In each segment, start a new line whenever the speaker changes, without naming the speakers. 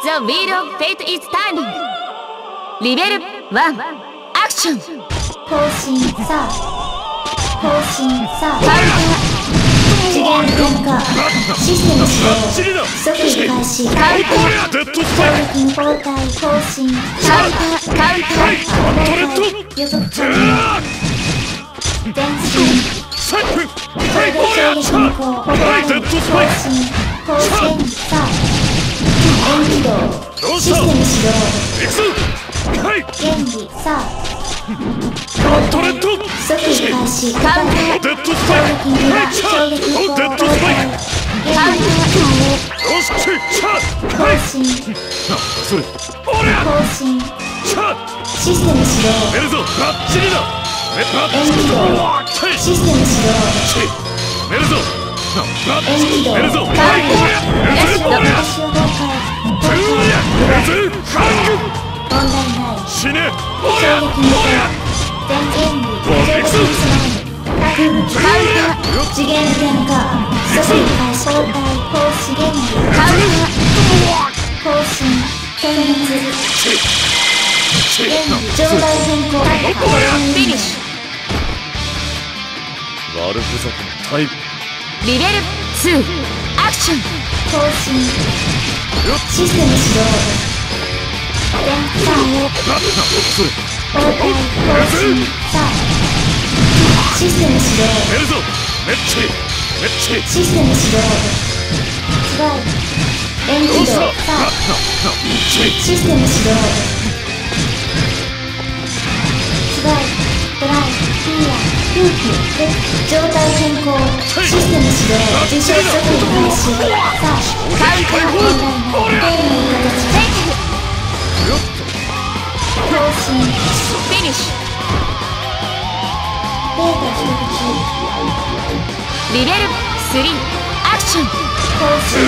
The wheel of fate is turning. リベル1アクション。
更新さ更新さ
カウン
次元変化システム始動即位開始
ターカウンター
攻撃交代更新
カウンターカウンター
予測チャンネル電信攻撃変更更新更新さ遠起動システム始動原理さ即位開始
カウンター
攻撃には衝撃交代
カウンタ
更新更新システム始動遠起動システム始動遠起動
カウンター
私を崩壊問題ない衝撃に電原理上昇に備える次元変化即位開始交代更新原理
カウンタ
更新点滅原理状態変更
ーフィニッシ
悪ふざけのタイプ。
ュリベル2アクション。
更新システム始動電波を交代更新さシステム始動システム始動スライ遠起動さシステム始動スライドライフィーラー空気で状態変更システム始動自称即位開始さ
カウンター
問題ないゲームの形更新
フィニッシ
データ取得中
ュリベル3アクション。
更新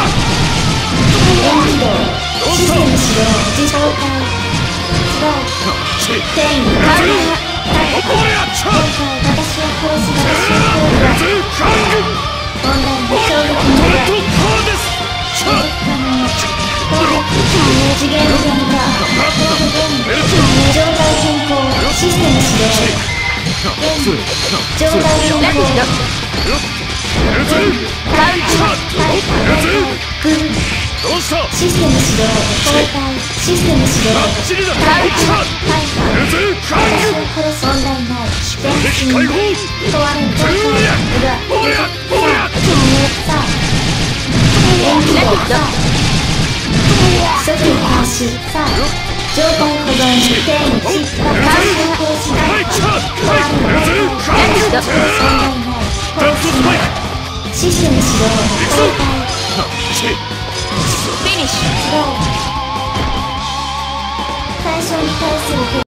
遠起動システム始動自動体スライ転移
カウンター
今回私を殺す私を殺す問題の衝撃の裏攻撃可能次元変化状態変更システム始動状態変
ラピ
更
ッドカウンター
システム始動交代システム始動
カウンター
私を殺す問題ない電信壊れ交代裏さあ遠起動さ即位開始さあ状態保存転移私を殺しない壊れ問題ない更新システム始動交代
フィニッシュ
スライ対象に対する